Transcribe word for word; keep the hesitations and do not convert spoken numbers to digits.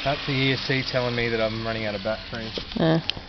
That's the E S C telling me that I'm running out of battery. Yeah.